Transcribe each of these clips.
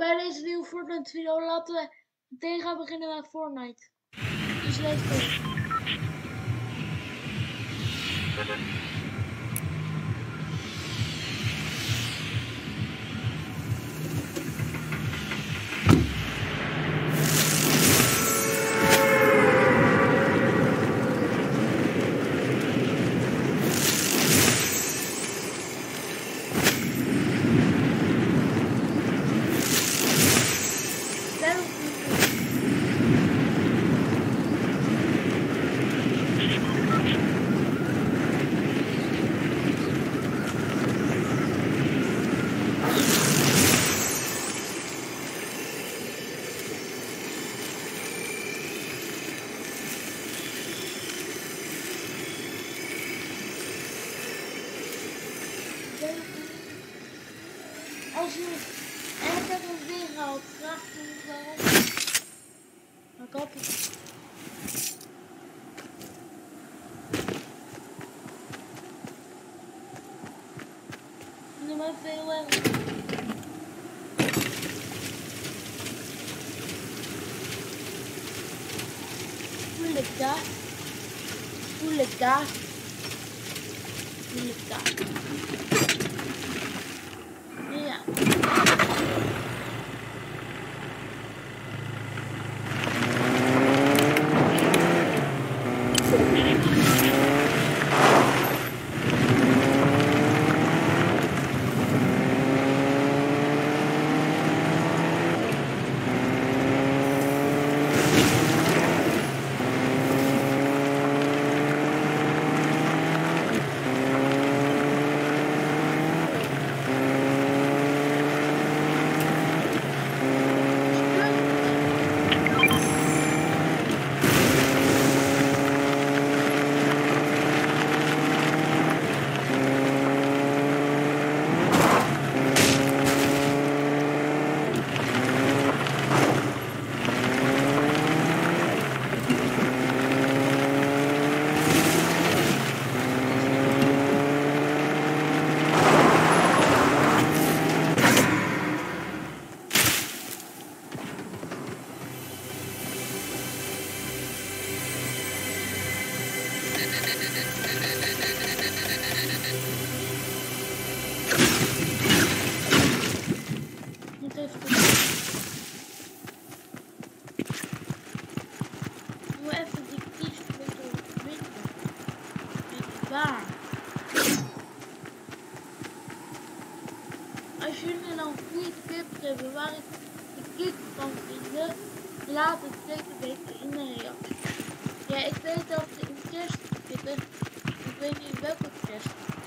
bij deze nieuwe Fortnite video laten we meteen gaan beginnen met Fortnite. Dus let's go. Als je en ik heb hem weer gehaald, vraag me waarom. Maar ik hoop het. Nu maar veel erg. Voel ik daar? Voel ik daar? Voel ik daar? Ja. Als jullie dan goede tips hebben waar ik de klik kan vinden, laat het zeker weten in de reactie. Ja, ik weet dat ze in chest zitten. Ik weet niet welke chest.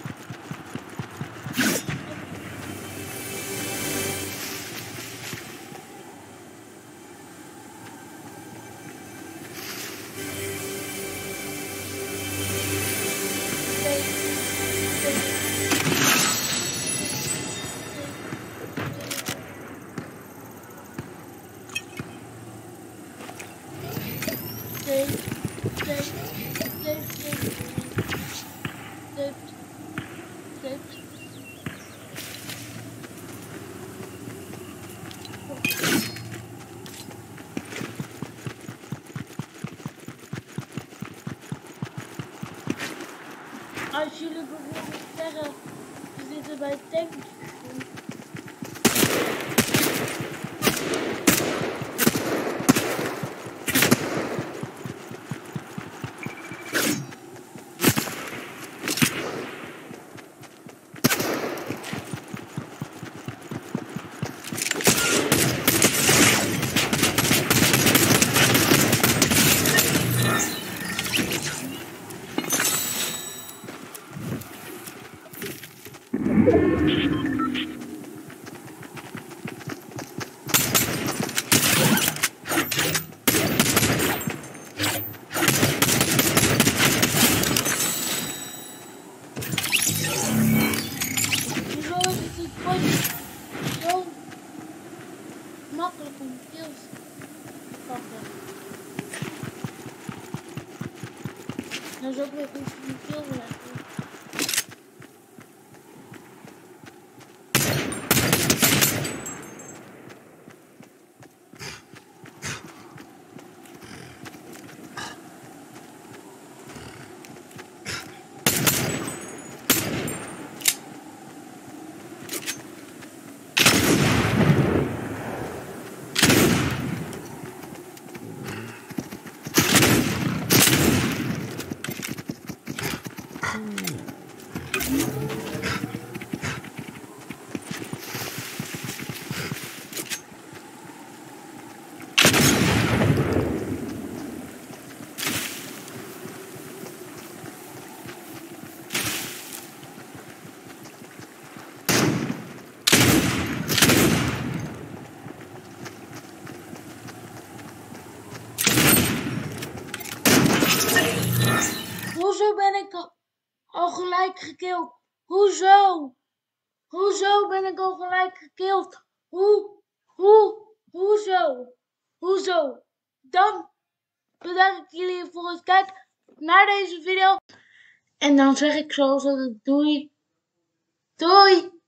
Als jullie bijvoorbeeld zeggen, we zitten bij tanks. Zo makkelijk om kills te pakken. Dat is ook weer goed om kill te leggen. Hoezo ben ik al gelijk gekild? Hoezo? Hoezo ben ik al gelijk gekild? Hoezo? Dan bedank ik jullie voor het kijken naar deze video. En dan zeg ik zoals altijd doei. Doei!